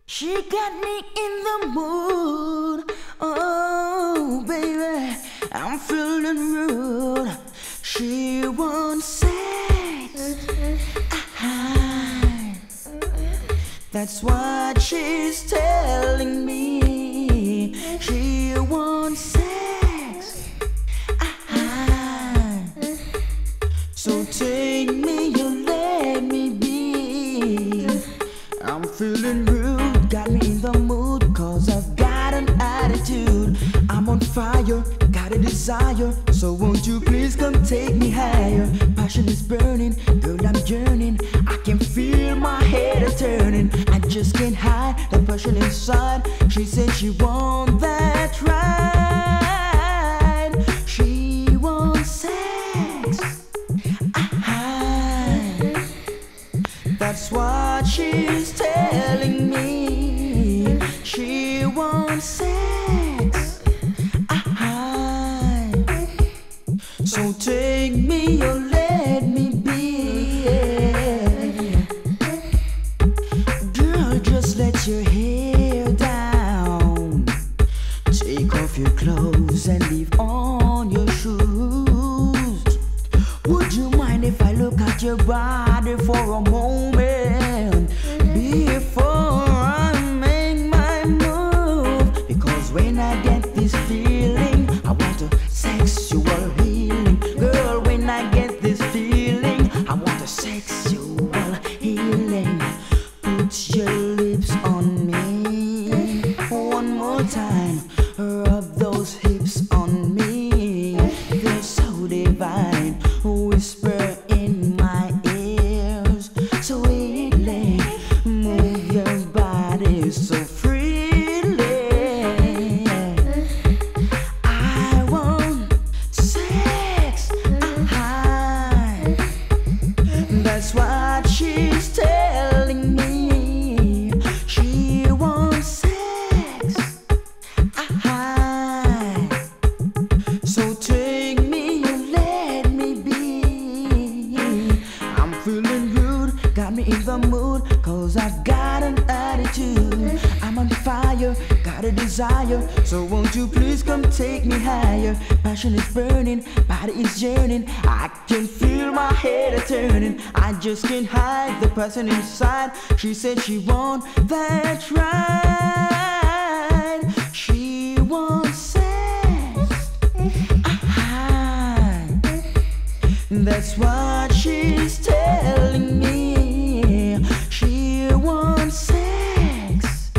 She got me in the mood. Oh, baby, I'm feeling rude. She wants sex. That's what she's telling me. She wants sex. So take me, you let me be. I'm feeling rude, got me in the mood, cause I've got an attitude. I'm on fire, got a desire, so won't you please come take me higher. Passion is burning, girl, I'm yearning. I can feel my head a turning. I just can't hide the passion inside. She said she wants that right. She wants sex. That's what she's telling me. She wants sex. So take me or let me be. Girl, just let your hair down. Take off your clothes and leave on your shoes. Would you mind if I look at your body for a moment before I make my move? Because when I get this feeling, I want a sexual healing. Girl, when I get this feeling, I want a sexual healing. Put your lips on me one more time. Rub those hips on me. They're so divine. Whisper in my ears sweetly. Move your body so freely. I want sex. That's what she's telling me. She wants sex. So take me and let me be. I'm feeling rude, got me in the mood, cause I've got an attitude. I'm on fire, got a desire, so won't you please come take me higher. Passion is burning, body is yearning. I can feel my head a turning. I just can't hide the person inside. She said she wants that right. She wants sex. That's what she's telling me. She wants sex.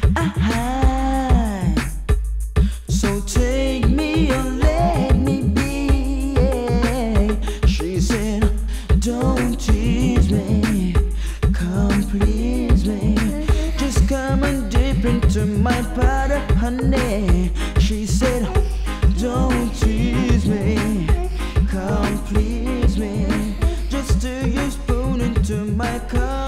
So take me or let me be. She said, don't tease me, come please me. Just come and dip into my powder, honey. She said, don't tease me, come please me. Just stick your spoon into my cup.